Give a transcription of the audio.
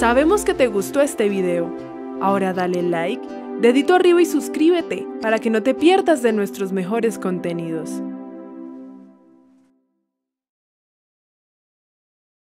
Sabemos que te gustó este video. Ahora dale like, dedito arriba y suscríbete para que no te pierdas de nuestros mejores contenidos.